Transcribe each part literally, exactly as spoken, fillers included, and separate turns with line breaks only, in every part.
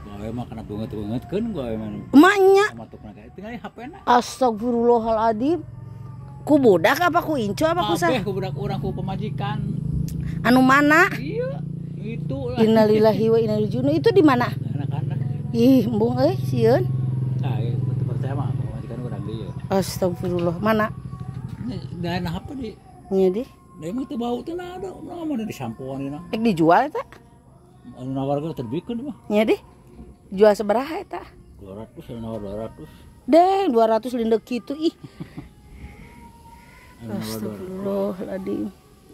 Gawe mah kana beungeut-beungeutkeun gawe mah.
Emaknya.
Matukna kae tinggal H P-na.
Astagfirullahaladzim. Ku budak apa ku incu apa ku sah?
Kabeh ku budak urang ku pemajikan.
Anu mana?
Iya, itu lah.
Innalillahi wa inna ilaihi raji'un. Itu di mana?
Anak-anak.
Ih, embung euy, sieun.
Nah, betul percaya mah pemajikan urang dieu.
Astagfirullah. Mana?
Dan apa di?
Nya di.
Da emang teu bau teh na ada, na mah di sampoan na.
Ek dijual eta?
Anu nawarkeun terbikeun mah.
Nya di. Jual sabaraha eta?
dua ratus anu nawar dua ratus.
Deng, dua ratus lindek kitu ih. Astagfirullahaladzim.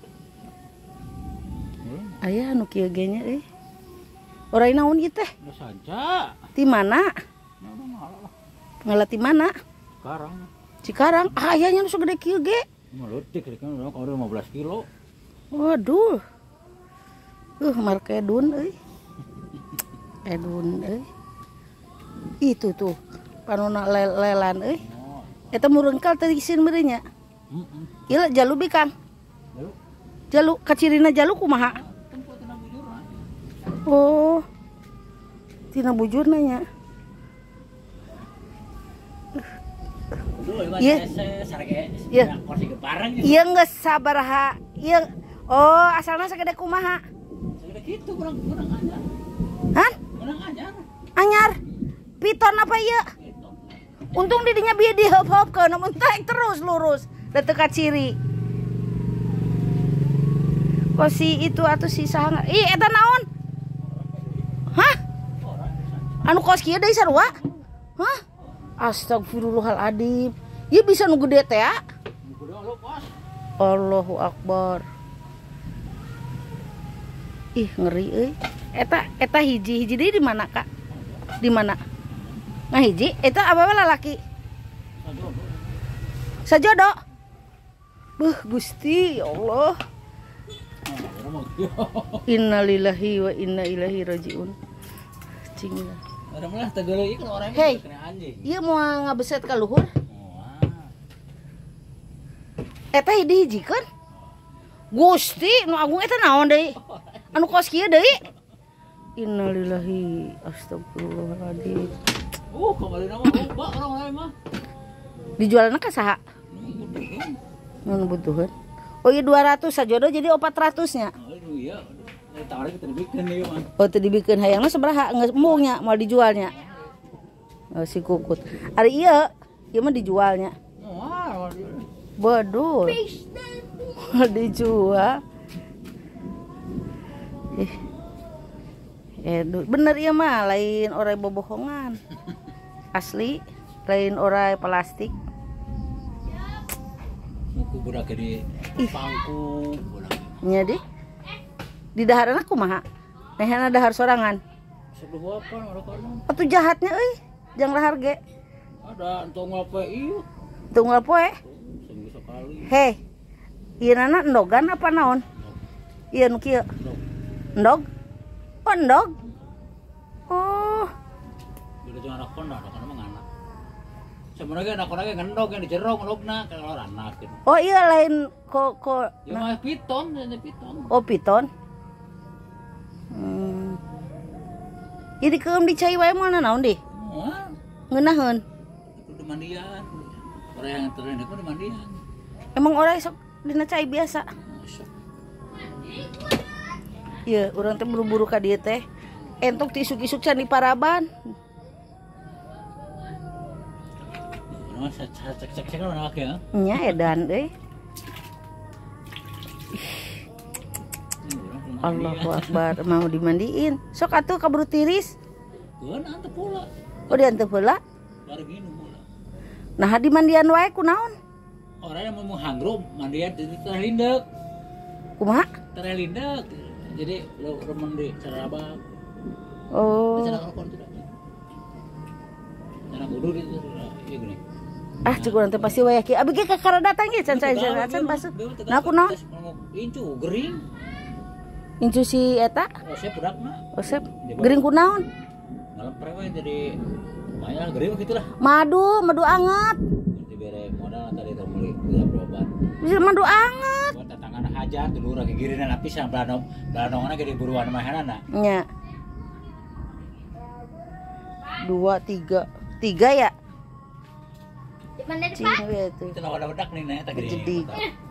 Aya anu kieu ge nya euy. Orai naon ieu teh?
Da sanca.
Ti mana?
Nah, ngalah.
Ngalah ti mana?
Sekarang.
Cikarang. Ah, aya nya nu sagede kieu ge.
Meleutik kan urang ka lima belas kilo.
Waduh. Uh, marke Edun euy. Edun euy. Itu tuh. Panona lelan euy. Eta murengkal teh isin meureun nya.
Heeh.
Ieu jalu bi Kang.
Jalu.
Jalu kacirina jalu kumaha?
Tempo tina bujurna.
Oh. Tina bujurna nya. Iya. Iya. Iya geus sabaraha. Iya. Oh, asalna sagede kumaha?
Sagede kitu urang urang anyar.
Hah?
Urang anyar.
Anyar. Piton apa ieu? Untung di dinya bieu diheup-heupkeun, mun teh terus lurus, da teu kaciri. Kok si itu atuh si saha? Ih, eta naon? Hah? Anu kos kieu deui sarua? Hah? Astagfirullahaladzim. Ieu bisa nu gede teh ya? Allahu Akbar. Ih, ngeri euy. Eta eta hiji hiji deui di mana, Kak? Di mana? Nah hiji, eta apa lalaki? Sajodo. Beuh Gusti, ya Allah. Innalillahi wa inna ilaihi rajiun. Cing.
Ada malah tegeuleuh ieu kan orang
Hey,
kena anjing.
ieu mau ngabeset ka luhur. Eta hiji-hijikeun. Gusti, nu agung eta naon deui? Anu kos kieu deui? Innalillahi astagfirullahaladzim.
Uh, kembali nama loba orang lain mah.
Dijualna ka saha? Nu butuheun. Oh iya dua ratus sajodo jadi empat ratus nya.
Aduh iya. Tawarin kita dibikeun ieu mah.
Oh teu dibikeun hayangna sabaraha? Geus embung nya moal dijualnya. Oh, si Kukut. Ari ieu, ieu mah dijualnya.
Wah,
Bedul. Dijual. Ih. Eh, bener ieu mah lain orai bobohongan. Asli, lain orai plastik.
Muku budak di pangku budak.
Nya di. Di dahareuna kumaha? Nehana dahar sorangan.
Seduhapan ada kana.
Atuh jahatnya euy, jang lahar ge.
Ada tunggal pe ieu.
Tunggal poe.
Seminggu sekali.
Heh. Ieu nana endogan apa naon? Ieu nu kieu. Endog. Oh, endog. Oh.
Bila jangan anak kona, anak kona mah anak. Sebenarnya anak kona ge ngendog yang dijerok ngelogna kalau anak gitu.
Oh iya lain ko ko.
Ya mah piton, jadi piton.
Oh piton. Hmm. Jadi keum dicai wae moal naon deh?
Wah,
Ngeunaheun.
itu mandian. Orang yang teren itu mandian.
Emang orang sok dina cai biasa.
Masuk.
Iya, urang teh buru-buru ka dieu teh. Entok ti isuk-isuk can di Paraban.
Nah, cek-cek mana ya?
Nya edan euy. Allahu Akbar, mau dimandiin. Sok atuh kaburu tiris.
Keun antep pula.
Oh diantep heula.
Bari gini pula.
Nah di mandian wae kunaon?
Orang yang mau hanggrum mandian jadi terlindek.
Kumaha?
Terlindek. Jadi lo mandi cara apa?
Oh.
Cara rokok tidak. Cara kudu itu iya gini.
Ah cek urang teh pasti wae kieu. Abi ge ka kara datang ge can can can basuh. Nah kunaon?
Incu gering.
Incu si eta?
Osep budakna.
Osep. Gering kunaon?
Dalam prewe jadi lumayan gering gitulah.
Madu, madu anget.
Dibere modal tadi teh meuli berobat.
Bisa madu anget.
Buat tangan hajat dulu lagi girina lapis yang belanong. Belanongna gede buruan mahanana.
Nya. dua, tiga. Tiga ya?
Mana di
Cing ya itu.
Itu ada bedak nih nih tak gede.
Jadi.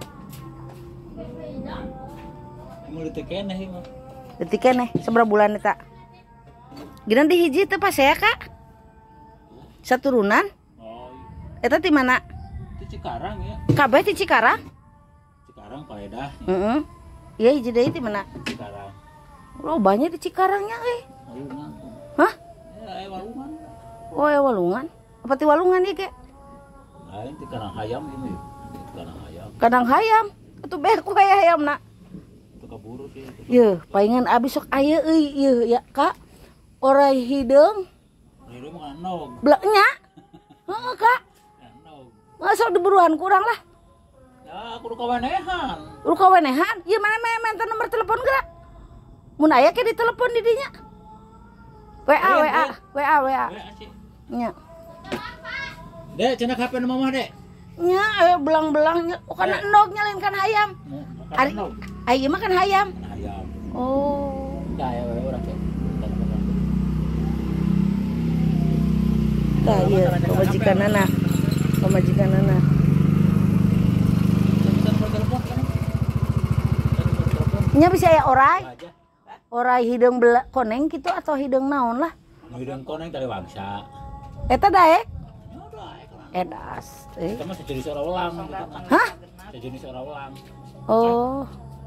Mau ditekan nih mah.
Detiknya nih, seberapa bulan eta? Gina di hiji teh pas ya kak? Saturunan?
Oh,
Eta di mana?
itu Cikarang ya.
Kabeh di Cikarang?
Cikarang Paedah.
Heeh. Iya hiji deui di mana?
Cikarang.
Lo banyak di Cikarangnya eh.
Walungan.
Hah?
Ya, eh, Walungan.
Oh ya Walungan. Apa ti Walungan ya kek?
Lain di Karang Hayam ini. Di Karang Hayam.
Kadang hayam. Itu beh ku aya hayamna.
Itu kaburu sih. Itu.
Yeuh, palingan abis sok aya euy yeuh ya kak. Orai hideung.
Ini mah nog.
Bleknya. Heeh kak.
Nog.
Ngasok diburuan kurang lah.
Ya, aku udah kawenehan.
Lu kawenehan? Ieu mana mah minta nomor telepon geura? Mun aya ke ditelepon di dinya. W A W A W A W A.
Eh, Acik.
Nya.
Dek, cenah H P na mama, Dek.
Nya aya belang-belangnya. Oh kana endog nyalain kan hayam.
Mau makan
Ari
nog.
aya mah kan hayam.
Hayam.
Oh.
Enggak ya, we urang teh.
Tah ieu pamajikanana. Pamajikanana.
Bisa bertelepon kan?
Nya bisa aya orai.
Aja.
Orai hideung bela koneng kitu atau hideung naon lah.
Hidung koneng tali wangsa.
Eta daek.
Ya udah, ya kan.
Edas. Eh.
Kita mah sejenis orang ulang gitu.
Hah?
Sejenis orang ulang.
Oh.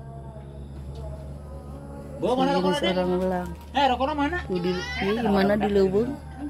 Bawa mana rokoknya, Dek?
Orang belang.
Eh, rokoknya mana?
Tuh di di mana di leuweung?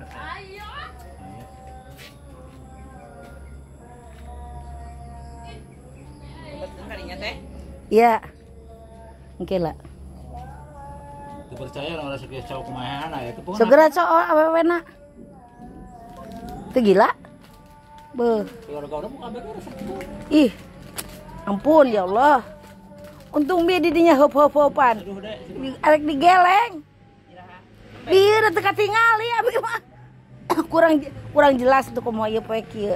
Iya. Engke lah.
Dipercaya orang rasa kayak cowok kemahan ya itu pun.
Segera cowok awewena. Teu gila? Beuh.
Gara-gara muka mereka rasa itu.
Ih. Ampun ya Allah. Untung bieu di dinya heup-heup-heupan.
Aduh, Dek.
Di- Arek digeleng. Bieu teu katingali abi mah. Kurang kurang jelas tuh komo ieu poe kieu.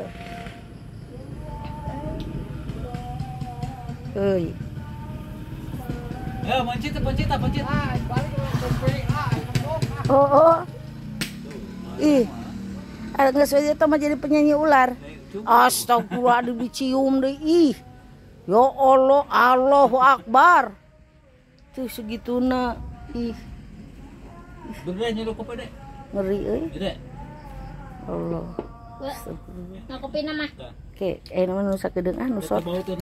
Euy.
Ya, pencit, pencit, pencit.
Oh, oh. Ih. Ada nggak sesuai itu mah jadi penyanyi ular. Astagfirullah dicium deh. Ih. Ya Allah, Allahu Akbar. Tuh segituna. Ih,
Bener nyuruh kopi, Dek.
ngeri euy.
Dek.
Allah.
Ngakopi nama.
Oke, eh namanya nu sakedeung ah nu sok.
Bau tuh